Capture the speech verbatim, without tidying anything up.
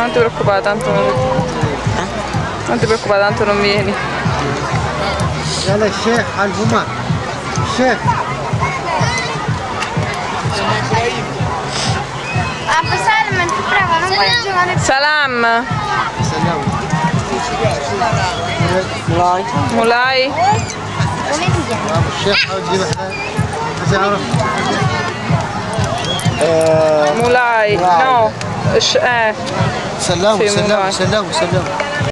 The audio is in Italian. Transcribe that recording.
non ti preoccupare, tanto non, non ti preoccupare, tanto non vieni. يلا الشيخ على الهمام الشيخ Abba Salman, ti prego, non puoi giocare più. Salam! سلام مولاي Mulai? Come ti chiami? ابو الشيخ حاول تجيب احنا عشان اعرف Mulai, no. Sh- eh. سلام Sì, سلام مولاي. سلام سلام